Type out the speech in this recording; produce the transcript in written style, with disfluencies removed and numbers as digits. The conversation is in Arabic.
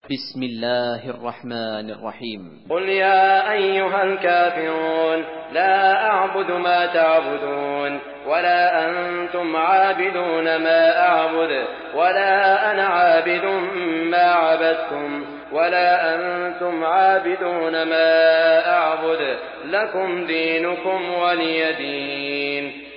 بسم الله الرحمن الرحيم. قل يا أيها الكافرون لا أعبد ما تعبدون ولا أنتم عابدون ما أعبد ولا أنا عابد ما عبدتم ولا أنتم عابدون ما أعبد لكم دينكم ولي دين.